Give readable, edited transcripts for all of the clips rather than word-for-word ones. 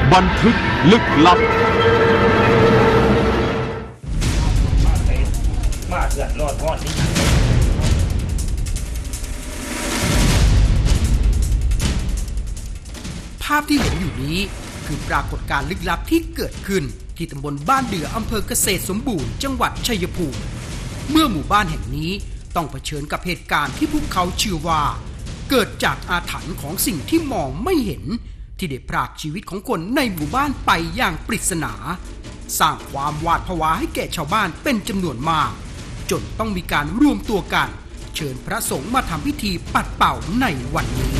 บันทึกลึกลับมาเกิดรอดนี้ภาพที่เห็นอยู่นี้คือปรากฏการณ์ลึกลับที่เกิดขึ้นที่ตำบลบ้านเดืออำเภอเกษตรสมบูรณ์จังหวัดชัยภูมิเมื่อหมู่บ้านแห่งนี้ต้องเผชิญกับเหตุการณ์ที่พวกเขาเชื่อว่าเกิดจากอาถรรพ์ของสิ่งที่มองไม่เห็นที่ได้พรากชีวิตของคนในหมู่บ้านไปอย่างปริศนาสร้างความหวาดผวาให้แก่ชาวบ้านเป็นจำนวนมากจนต้องมีการรวมตัวกันเชิญพระสงฆ์มาทำพิธีปัดเป่าในวันนี้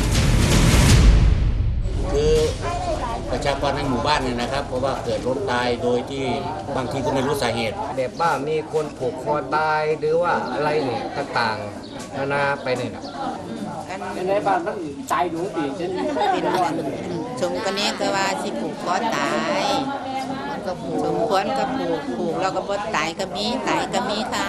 คือประชากรในหมู่บ้านเนี่ยนะครับเพราะว่าเกิดล้มตายโดยที่บางทีก็ไม่รู้สาเหตุแบบว่ามีคนผูกคอตายหรือว่าอะไรเนี่ยต่างๆนานาไปเนี่ยนะกันในบ้านมันตายหนูตีจนสมกันนี้ก็ว่าสิผูกคอตายก็ผูกสมควรก็ผูกแล้วก็บ่ตายก็มีตายก็มีค่ะ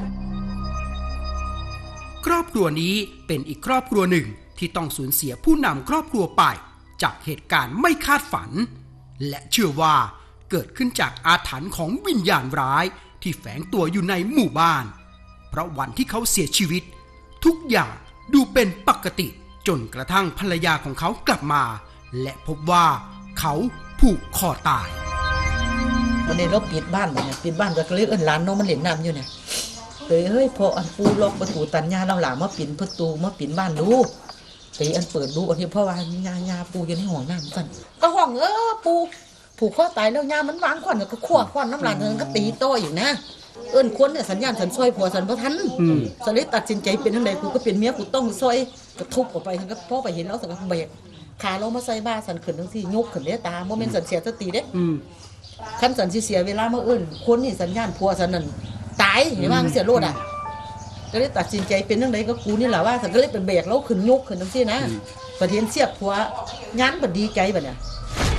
ครอบครัวนี้เป็นอีกครอบครัวหนึ่งที่ต้องสูญเสียผู้นำครอบครัวไปจากเหตุการณ์ไม่คาดฝันและเชื่อว่าเกิดขึ้นจากอาถรรพ์ของวิญญาณร้ายที่แฝงตัวอยู่ในหมู่บ้านเพราะวันที่เขาเสียชีวิตทุกอย่างดูเป็นปกติจนกระทั่งภรรยาของเขากลับมาและพบว่าเขาผูกคอตายวันนี้เราปิดบ้านเนี่ยปิดบ้านก็เลยเอิ้นหลานน้องมันเล่นน้ำอยู่เนี่ยเฮ้ยพออันปูล็อกประตูตันยาเราหลามาปิดประตูมาปิดบ้านดูอันเปิดดูอันที่เพราะว่ายาปูอยู่ในห้องน้ำกันก็ห้องปูผูกคอตายแล้วยามันวางขวัญก็ขวบขวัญน้ำลายเงินก็ตีโตอยู่นะเอิ้นคนเนี่ยสัญญาณสันซอยผัวสันพระทันสันเลยตัดสินใจเป็นทั้งใดกูก็เป็นเมียกูต้องซอยกระทุบออกไปก็พ่อไปเห็นแล้วสันก็เบรกขาเรามาใส่บ้าสันขึ้นทั้งสี่ยกขึ้นเด้ตาโมเมนต์สันเสียสติเด้ขั้นสันเสียเวลามาเอิ้นคนนี่สัญญาณผัวสันนั่นตายเห็นว่าเสียโลดอ่ะก็เลยตัดสินใจเป็นทั้งใดก็กูนี่แหละว่าสันก็เลยเป็นเบรกแล้วขึ้นยกขึ้นทั้งสี่นะประเทศเสียบผัวยันบัดดีใจบัดเนี่ย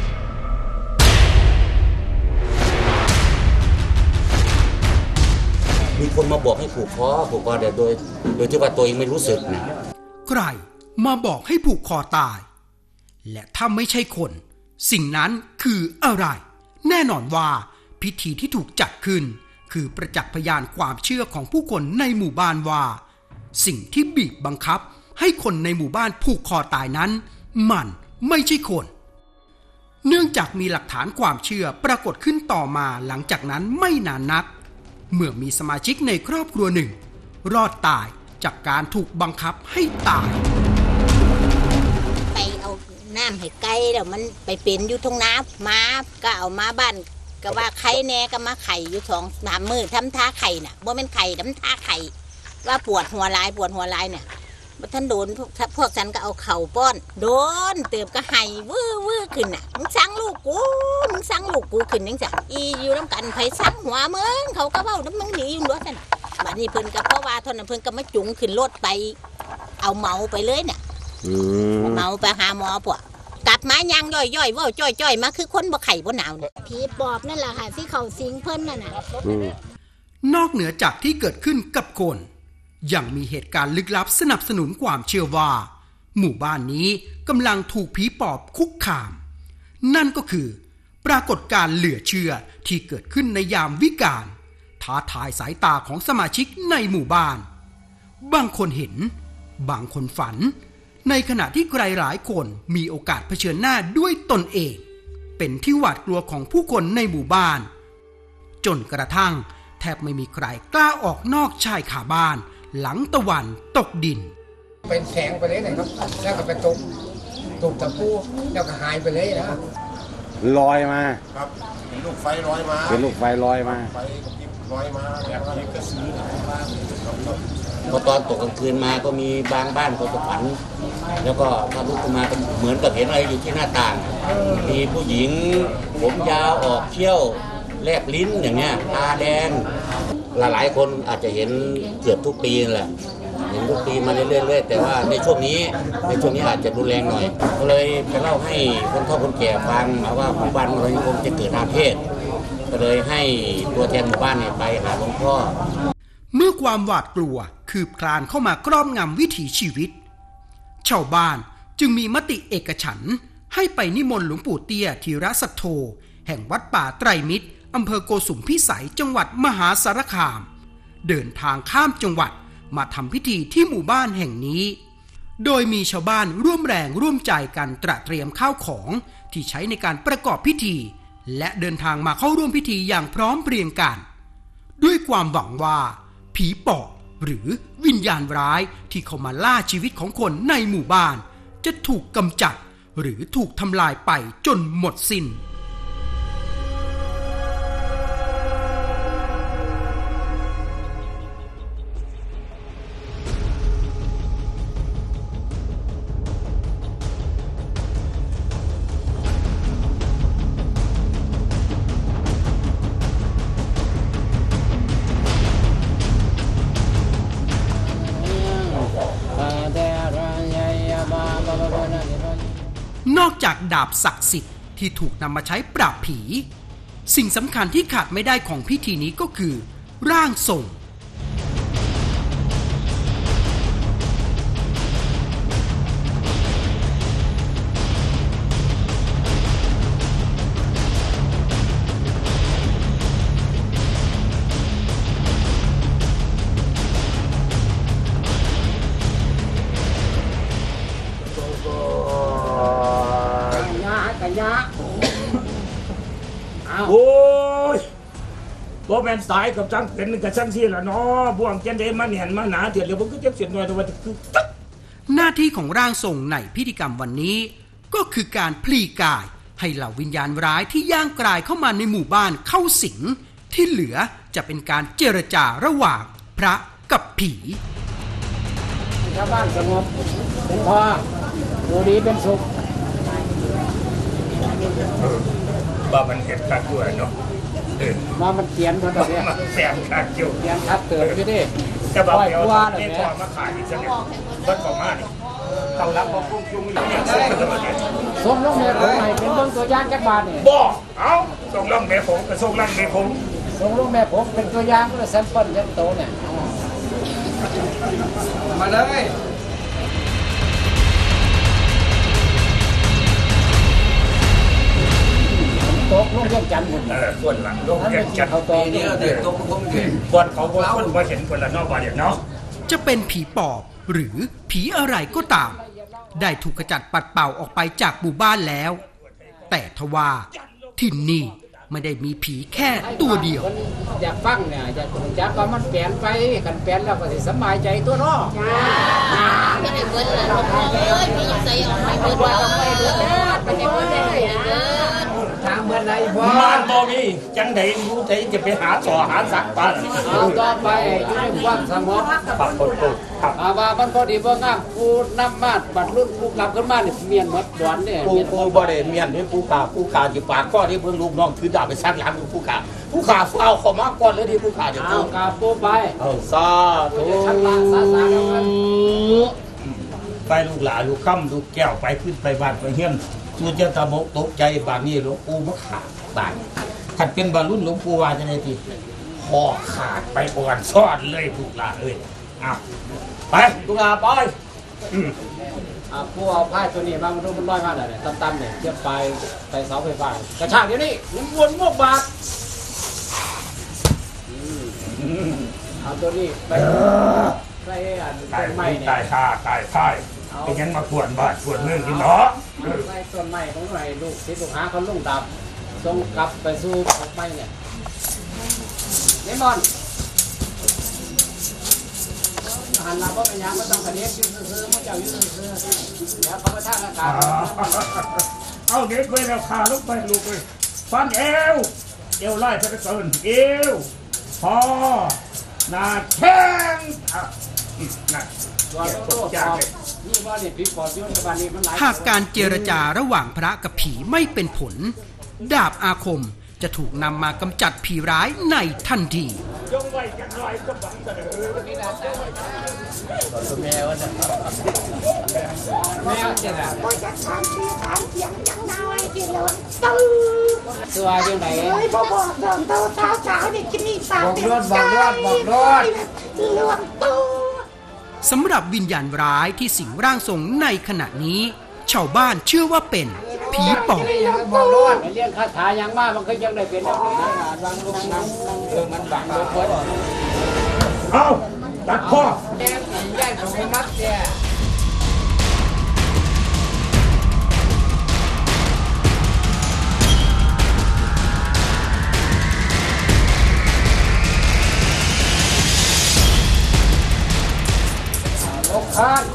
มีคนมาบอกให้ผูกคอแต่โดยที่ว่าตัวเองไม่รู้สึกนะใครมาบอกให้ผูกคอตายและถ้าไม่ใช่คนสิ่งนั้นคืออะไรแน่นอนว่าพิธีที่ถูกจัดขึ้นคือประจักษ์พยานความเชื่อของผู้คนในหมู่บ้านว่าสิ่งที่บีบบังคับให้คนในหมู่บ้านผูกคอตายนั้นมันไม่ใช่คนเนื่องจากมีหลักฐานความเชื่อปรากฏขึ้นต่อมาหลังจากนั้นไม่นานนักเมื่อมีสมาชิกในครอบครัวหนึ่งรอดตายจากการถูกบังคับให้ตายไปเอาน้ำให้ไก่แล้วมันไปเป็นอยู่ทุ่งนามาก็เอามาบ้านก็ว่าไข่แน่ก็มาไข่อยู่2-3 มื้อทำท่าไข่น่ะบ่แม่นไข่ทำท่าไข่ว่าปวดหัวลายเนี่ยบ่ทันโดนพวกฉันก็เอาเข่าป้อนโดนเติบก็ไห้วื้อขึ้นน่ะมึงสั่งลูกกูขึ้นจังซั่นอีอยู่นำกันไผสั่งหัวมึงเขาก็เว้านำมึงหนีอยู่ด้วยซั่นบัดนี้เพิ่นก็เพราะว่าเท่านั้นเพิ่นก็มาจุงขึ้นรถไปเอาเมาไปเลยเนี่ยเมาไปหาหมอพวกกลับมายังย่อยๆว่าจ้อยๆมาคือคนบ่ไข่บ่หนาวเนี่ยผีปอบนั่นแหละค่ะที่เขาสิงเพิ่นน่ะนะนอกเหนือจากที่เกิดขึ้นกับคนยังมีเหตุการณ์ลึกลับสนับสนุนความเชื่อว่าหมู่บ้านนี้กำลังถูกผีปอบคุกคามนั่นก็คือปรากฏการณ์เหลือเชื่อที่เกิดขึ้นในยามวิกาลท้าทายสายตาของสมาชิกในหมู่บ้านบางคนเห็นบางคนฝันในขณะที่ใครหลายคนมีโอกาสเผชิญหน้าด้วยตนเองเป็นที่หวาดกลัวของผู้คนในหมู่บ้านจนกระทั่งแทบไม่มีใครกล้าออกนอกชายคาบ้านหลังตะวันตกดินเป็นแสงไปเลยนะครับแล้วก็ไปตกตะปูแล้วก็หายไปเลยนะลอยมาครับเป็นลูกไฟลอยมาไฟลอยมาลอยมาแบบนี้ก็ซื้อพอตอนตกกลางคืนมาก็มีบางบ้านเขาจะฝันแล้วก็พอลุกขึ้นมาก็เหมือนกับเห็นอะไรอยู่ที่หน้าต่างมีผู้หญิงผมยาวออกเขี้ยวแลบลิ้นอย่างเงี้ยตาแดงหลายคนอาจจะเห็นเกือบทุกปีนั่นแหละเห็นทุกปีมาเรื่อยๆแต่ว่าในช่วงนี้อาจจะรุนแรงหน่อยก็เลยไปเล่าให้คนเฒ่าคนแก่ฟังมาว่าหมู่บ้านเราคงจะเกิดอาเพศก็เลยให้ตัวแทนหมู่บ้านเนี่ยไปหาหลวงพ่อเมื่อความหวาดกลัวคืบคลานเข้ามาครอบงำวิถีชีวิตชาวบ้านจึงมีมติเอกฉันท์ให้ไปนิมนต์หลวงปู่เตี้ยธีรสัทโธแห่งวัดป่าไตรมิตรอำเภอโกสุมพิสัยจังหวัดมหาสารคามเดินทางข้ามจังหวัดมาทำพิธีที่หมู่บ้านแห่งนี้โดยมีชาวบ้านร่วมแรงร่วมใจกันตระเตรียมข้าวของที่ใช้ในการประกอบพิธีและเดินทางมาเข้าร่วมพิธีอย่างพร้อมเพรียงกันด้วยความหวังว่าผีปอบหรือวิญญาณร้ายที่เข้ามาล่าชีวิตของคนในหมู่บ้านจะถูกกำจัดหรือถูกทำลายไปจนหมดสิ้นนอกจากดาบศักดิ์สิทธิ์ที่ถูกนำมาใช้ปราบผีสิ่งสำคัญที่ขาดไม่ได้ของพิธีนี้ก็คือร่างทรงโอ้ยบ่แม่นสายกับจังเป็นกับจังซี่ล่ะเนาะบ่วงเจนเดมาเนี่ยมาหนาเถียดแล้วบ่คือจักเสียนน้อยแต่ว่าคือหน้าที่ของร่างทรงในพิธีกรรมวันนี้ก็คือการพลีกายให้เหล่าวิญญาณร้ายที่ย่างกรายเข้ามาในหมู่บ้านเข้าสิงที่เหลือจะเป็นการเจรจาระหว่างพระกับผีชาวบ้านสงบเป็นพออยู่ดีเป็นสุขว่ามันเห็นคักด้วยเนาะมามันเขียนมาตอนนี้แสนคักอยู่เขียนคักเติบอยู่ดิจะบอกเดี๋ยวนี่พอมาขายอีกสักเนี่ยวัดของมานี่เขารับพอพุ่งจุ้งอย่างส่งลงเมฆใหม่เป็นเบื้องตัวอย่างจักบาทนี่บอกเอาส่งลงเมฆผมกับส่งล่างเมฆผมส่งลงเมฆผมเป็นตัวอย่างก็เลยแซมเปิลเช่นโตเนี่ยมาเลยตกลงเรื่องจันทร์ส่วนหลังลงเรื่องจันทร์เขาตกนี่เด็กตกลงก่อนเขาบ่คนบ่เห็นคนละนอกว่าเดี๋ยวเนาะจะเป็นผีปอบหรือผีอะไรก็ตามได้ถูกขจัดปัดเป่าออกไปจากหมู่บ้านแล้วแต่ทว่าที่นี่ไม่ได้มีผีแค่ตัวเดียวอยากฟังเนี่ยอยากจักว่ามันเปลี่ยนไปกันเปลี่ยนแล้วก็สิสบายใจตัวเนาะไม่ได้เบิดแล้วเอ้ยมีใส่ออกไม่เบิดแล้วไม่ได้เบิดได้ทางเมื่อไหร่บ่มันบ่มีจังได๋รู้ใจจะไปหาต่อหาสักปานเอาต่อไปอยู่ในความสงบปรับคนปุ๊บครับว่ามันพอดีบ่งามกูนำมาบัดรุ่นกูกลับขึ้นมานี่เมียนหมดดวนนี่กูบ่ได้เมียนนี่ผู้ขาสิปากก้อที่เพิ่นลูกน้องถือดาบไปซักหลังผู้ขาเฝ้าเข้ามาก่อนเลยที่ผู้ขาจะเอากราบปู่ไปสาธุไปลูกหลานลูกค่ำลูกแก้วไปขึ้นไปบ้านไปเฮียนสูเจ้าตาบกตกใจบางนี้หลวงปู่มาขาดบางขัดเป็นบรรลุหลวงปู่ว่าจะไงทีคอขาดไปอ่อนซ่อนเลยลูกหลานเลยไปลูกหลานไปผู้เอาผ้าตัวนี้มามันลอยมาเลยตั้มๆเนี่ยเทียบไปเสาไฟฟ้ากระชากเดี๋ยวนี้วนมวกบาทเอาตัวนี้ไปใส่ต้นไม้เนี่ยตายท่าเป็นยังมาขวนบ้านขวนเมืองกินเนาะใส่ต้นไม้ของใครลูกศิษย์ลูกหาเขาลุ่งดับส่งกลับไปสู่ต้นไม้เนี่ยนี่มอนหันหน้าพ่อเป็นยังไม่ต้องกระเด็นยืนซื้อมันจะยืนซื้อแล้วเขาไปท่าอากาศเอาเด็กไปแล้วขาลุกไปลูกไปฟันเอวไล่ไปเกินเอวพอหน้าแข้งนั่นหากการเจรจาระหว่างพระกับผีไม่เป็นผลดาบอาคมจะถูกนำมากำจัดผีร้ายในทันทีแมวเนี่ยแมวจะแบบตัวยังไงบอกเดินเท้าเช้าเนี่ยกินนี่สาวบอกรอดสำหรับวิญญาณร้ายที่สิงร่างทรงในขณะนี้ชาวบ้านเชื่อว่าเป็นผีปอบบอกรอดเรียนคาถาอย่างมากมันก็ยังได้เป็นแบบนี้วางลงน้ำมันบังเลยคนเอาตัดพ่อแย่งของมัดแย่ลกคาน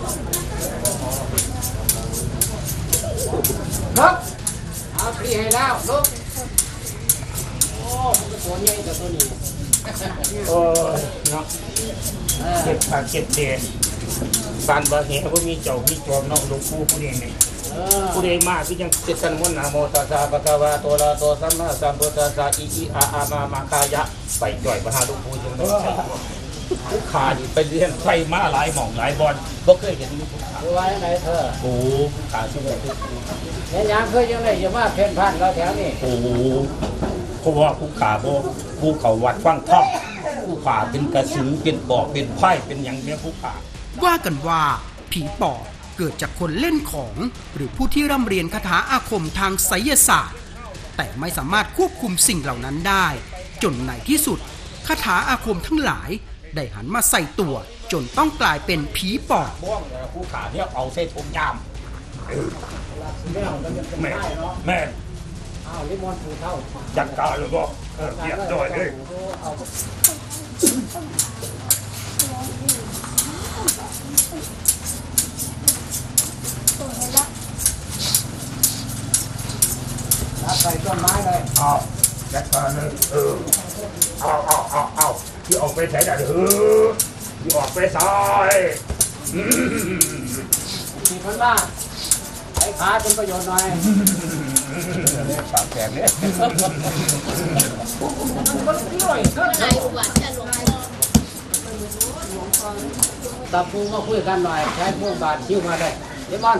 ลุกเอาพี่ให้แล้วลุกโอ้มันก็ตัวใหญ่แต่ตัวนี้โอ้ยเนาะเก็บผักเก็บเดชฟานบะเหวก็มีเจ้ามีจอมเนาะหลวงปู่ผู้เองเนี่ยผู้ใดมาที่ยังเจตันมุนนะโมตัสสะภะคะวะโตอะระหะโตสัมมาสัมพุทธัสสะอิอิอามาคายะไปจ่อยพระหาหลวงปู่จังเลยผู้ขานี่ไปเรียนไฟมาหลายหม่องหลายบอลบ่เคยเห็นมีผู้ขาดูไว้ไหนเธอโอ้ผู้ขาชื่อว่าเห็นยังเคยยังไงอย่ามาเพ่นพันเราแถวนี้โอ้เพราะว่าผู้ขาบ่ผู้เขาวัดฟังท่องผู้ขาเป็นกระสือเป็นปอบเป็นไพ่เป็นอย่างเนี้ยผู้ขาว่ากันว่าผีปอบเกิดจากคนเล่นของหรือผู้ที่ร่ำเรียนคาถาอาคมทางไสยศาสตร์แต่ไม่สามารถควบคุมสิ่งเหล่านั้นได้จนในที่สุดคาถาอาคมทั้งหลายได้หันมาใส่ตัวจนต้องกลายเป็นผีปอบบ้วงผู้ขาเนี่ยเอาเส้นผมยามแม่อ้าวลิมอนผูเท่าจัดการเลยบ่เรียบร้อยเลยรับใส่ต้นไม้เลยเอาจัดการเลยเอาที่ออกไปใส่ได้ที่ออกไปใส่สี่พันบ้าไอ้ขาเป็นประโยชน์หน่อยปากแข็งเนี่ยตาปูมาคุยกันหน่อยใช้พวกบาทคิ้วมาได้ลิมอน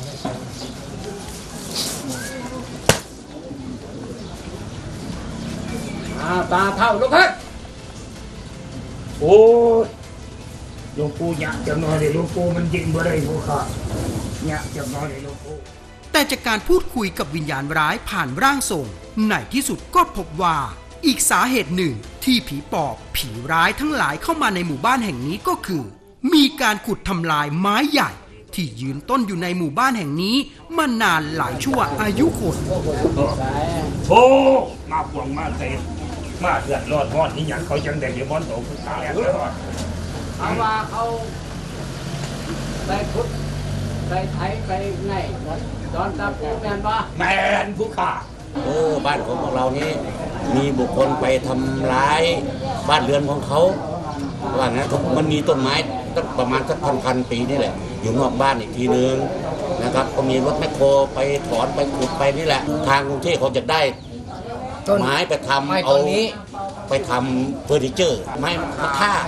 ตาเท่าลูกครับโอ้ยหลวงปู่อยากจะนอนเลยหลวงปู่มันยิงบ่ได้ผู้ขาอยากจะนอนเลยหลวงปู่แต่จากการพูดคุยกับวิญญาณร้ายผ่านร่างทรงในที่สุดก็พบว่าอีกสาเหตุหนึ่งที่ผีปอบผีร้ายทั้งหลายเข้ามาในหมู่บ้านแห่งนี้ก็คือ มีการขุดทำลายไม้ใหญ่ที่ยืนต้นอยู่ในหมู่บ้านแห่งนี้มานานหลายชั่วอายุคนโอ้มาพวงมาเตะมาเดือดร้อนร้อนนี่อย่างเขาจังได้เดี๋ยวบอลโตผู้ขาแล้วร้อนเอาว่าเขาไปพุทธไปไทยไปไหนตอนตาปูแมนบ้าแมนผู้ขาบ้านของพวกเรานี้มีบุคคลไปทำร้ายบ้านเรือนของเขาว่างั้นมันมีต้นไม้ตั้งประมาณสักพันปีนี่แหละอยู่นอกบ้านอีกทีนึงนะครับก็มีรถแมคโครไปถอนไปขุดไปนี่แหละทางกรุงเทพเขาจะได้ไม้ไปทำเอาไปทำเฟอร์นิเจอร์ไม้มะค่า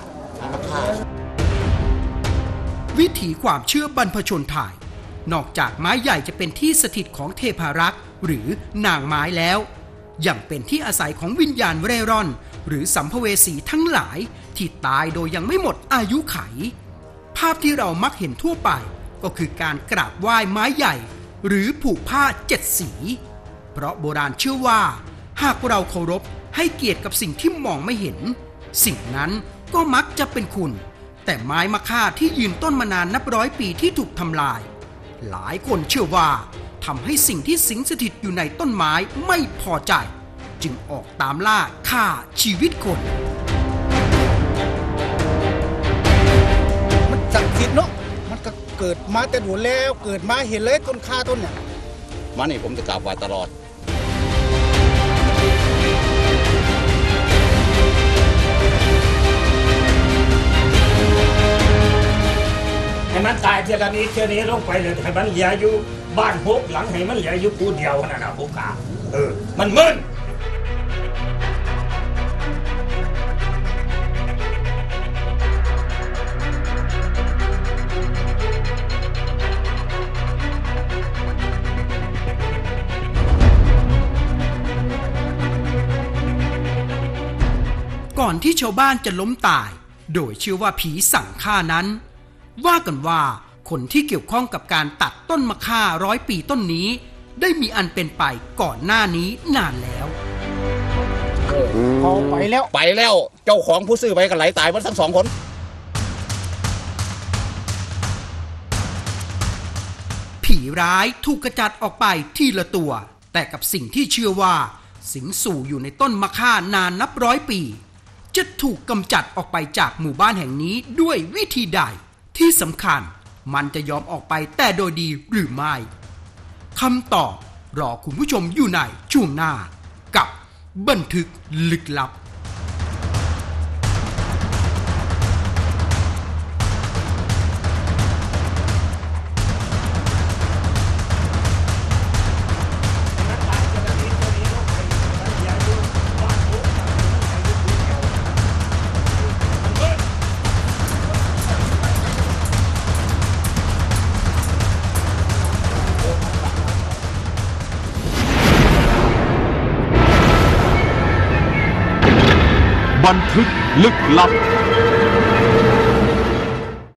วิถีความเชื่อบรรพชนไทยนอกจากไม้ใหญ่จะเป็นที่สถิตของเทพารักษ์หรือนางไม้แล้วยังเป็นที่อาศัยของวิญญาณเร่ร่อนหรือสัมภเวสีทั้งหลายที่ตายโดยยังไม่หมดอายุไขภาพที่เรามักเห็นทั่วไปก็คือการกราบไหว้ไม้ใหญ่หรือผูกผ้า7 สีเพราะโบราณเชื่อว่าหากเราเคารพให้เกียรติกับสิ่งที่มองไม่เห็นสิ่งนั้นก็มักจะเป็นคุณแต่ไม้มะค่าที่ยืนต้นมานานนับร้อยปีที่ถูกทำลายหลายคนเชื่อว่าทำให้สิ่งที่สิงสถิตอยู่ในต้นไม้ไม่พอใจจึงออกตามล่าฆ่าชีวิตคนมันศักดิ์สิทธิ์เนาะมันก็เกิดมาแต่หนูแล้วเกิดมาเห็นเลยต้นค่าต้นเนี่ยมานี่ผมจะกราบไหว้ตลอดให้มันตายเท่านี้ลงไปเลยให้มันเหลืออยู่บ้านพกหลังให้มันเหลืออยู่ผู้เดียวนั่นนะผู้ขามันมึนก่อนที่ชาวบ้านจะล้มตายโดยเชื่อว่าผีสั่งฆ่านั้นว่ากันว่าคนที่เกี่ยวข้องกับการตัดต้นมะค่า100 ปีต้นนี้ได้มีอันเป็นไปก่อนหน้านี้นานแล้วพอไปแล้วเจ้าของผู้ซื้อไปกันไหลตายหมดทั้ง2 คนผีร้ายถูกกระจัดออกไปทีละตัวแต่กับสิ่งที่เชื่อว่าสิงสู่อยู่ในต้นมะข่านานนับร้อยปีจะถูกกำจัดออกไปจากหมู่บ้านแห่งนี้ด้วยวิธีใดที่สำคัญมันจะยอมออกไปแต่โดยดีหรือไม่คำตอบรอคุณผู้ชมอยู่ในช่วงหน้ากับบันทึกลึกลับบันทึกลึกลับ